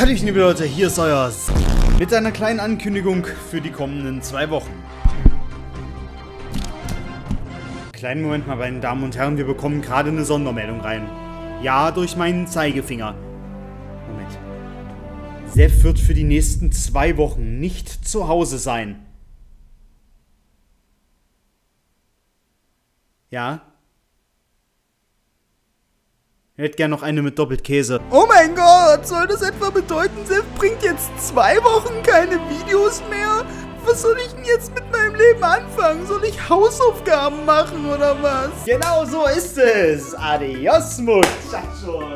Hallöchen liebe Leute, hier ist euer mit einer kleinen Ankündigung für die kommenden 2 Wochen. Kleinen Moment mal, meine Damen und Herren, wir bekommen gerade eine Sondermeldung rein. Ja, durch meinen Zeigefinger. Moment. Sepp wird für die nächsten 2 Wochen nicht zu Hause sein. Ja? Ich hätte gern noch eine mit Doppelkäse. Oh mein Gott, soll das etwa bedeuten, Sepp bringt jetzt 2 Wochen keine Videos mehr? Was soll ich denn jetzt mit meinem Leben anfangen? Soll ich Hausaufgaben machen oder was? Genau so ist es. Adios, Muchachos.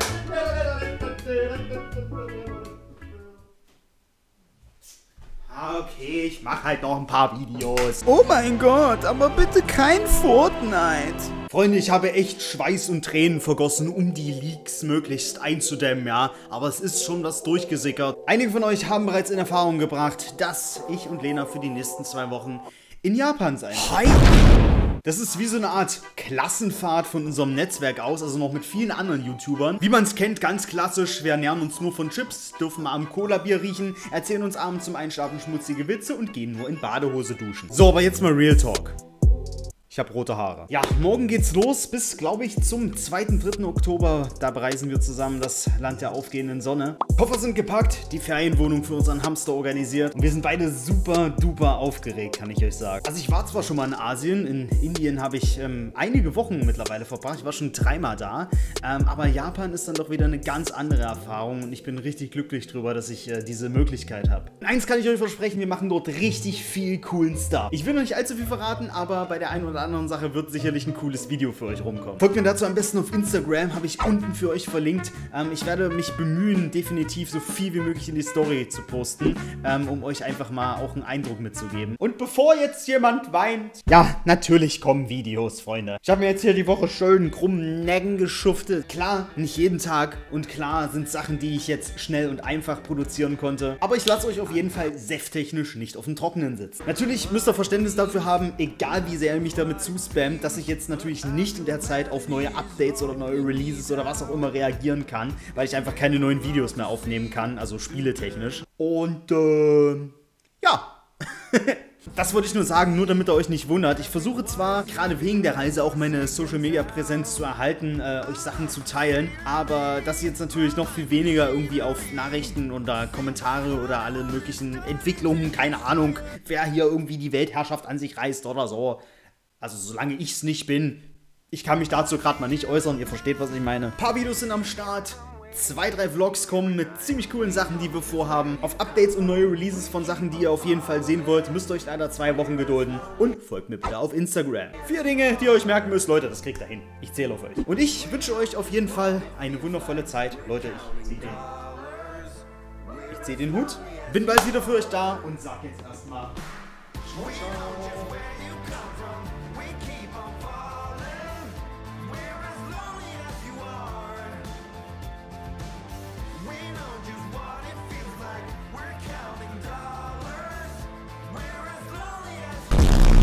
Okay, ich mache halt noch ein paar Videos. Oh mein Gott, aber bitte kein Fortnite. Freunde, ich habe echt Schweiß und Tränen vergossen, um die Leaks möglichst einzudämmen, ja. Aber es ist schon was durchgesickert. Einige von euch haben bereits in Erfahrung gebracht, dass ich und Lena für die nächsten 2 Wochen in Japan sein werden. Das ist wie so eine Art Klassenfahrt von unserem Netzwerk aus, also noch mit vielen anderen YouTubern. Wie man es kennt, ganz klassisch, wir ernähren uns nur von Chips, dürfen mal am Cola-Bier riechen, erzählen uns abends zum Einschlafen schmutzige Witze und gehen nur in Badehose duschen. So, aber jetzt mal Real Talk. Ich habe rote Haare. Ja, morgen geht's los bis, glaube ich, zum 2. 3. Oktober. Da bereisen wir zusammen das Land der aufgehenden Sonne. Koffer sind gepackt, die Ferienwohnung für unseren Hamster organisiert. Und wir sind beide super duper aufgeregt, kann ich euch sagen. Also ich war zwar schon mal in Asien, in Indien habe ich einige Wochen mittlerweile verbracht. Ich war schon 3-mal da. Aber Japan ist dann doch wieder eine ganz andere Erfahrung. Und ich bin richtig glücklich drüber, dass ich diese Möglichkeit habe. Eins kann ich euch versprechen, wir machen dort richtig viel coolen Stuff. Ich will noch nicht allzu viel verraten, aber bei der einen oder anderen Sache wird sicherlich ein cooles Video für euch rumkommen. Folgt mir dazu am besten auf Instagram, habe ich unten für euch verlinkt. Ich werde mich bemühen, definitiv so viel wie möglich in die Story zu posten, um euch einfach mal auch einen Eindruck mitzugeben. Und bevor jetzt jemand weint, ja, natürlich kommen Videos, Freunde. Ich habe mir jetzt hier die Woche schön krummen Näcken geschuftet. Klar, nicht jeden Tag und klar sind Sachen, die ich jetzt schnell und einfach produzieren konnte. Aber ich lasse euch auf jeden Fall sefttechnisch nicht auf dem Trockenen sitzen. Natürlich müsst ihr Verständnis dafür haben, egal wie sehr ihr mich damit zuspammt, dass ich jetzt natürlich nicht in der Zeit auf neue Updates oder neue Releases oder was auch immer reagieren kann, weil ich einfach keine neuen Videos mehr aufnehmen kann, also spieletechnisch. Und, ja. Das wollte ich nur sagen, nur damit ihr euch nicht wundert. Ich versuche zwar, gerade wegen der Reise, auch meine Social-Media-Präsenz zu erhalten, euch Sachen zu teilen, aber dass ich jetzt natürlich noch viel weniger irgendwie auf Nachrichten oder Kommentare oder alle möglichen Entwicklungen, keine Ahnung, wer hier irgendwie die Weltherrschaft an sich reißt oder so. Also solange ich es nicht bin, ich kann mich dazu gerade mal nicht äußern, ihr versteht, was ich meine. Ein paar Videos sind am Start, 2, 3 Vlogs kommen mit ziemlich coolen Sachen, die wir vorhaben. Auf Updates und neue Releases von Sachen, die ihr auf jeden Fall sehen wollt, müsst ihr euch leider 2 Wochen gedulden. Und folgt mir bitte auf Instagram. 4 Dinge, die ihr euch merken müsst, Leute, das kriegt ihr hin. Ich zähle auf euch. Und ich wünsche euch auf jeden Fall eine wundervolle Zeit. Leute, ich ziehe den Hut, bin bald wieder für euch da und sag jetzt erstmal ciao, ciao.